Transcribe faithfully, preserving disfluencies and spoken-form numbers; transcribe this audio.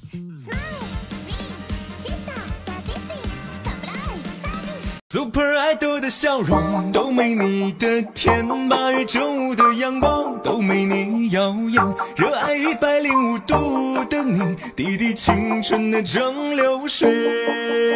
Super idol 的笑容都没你的甜，八月正午的阳光都没你耀眼，热爱一百零五度的你，滴滴青春的蒸馏水。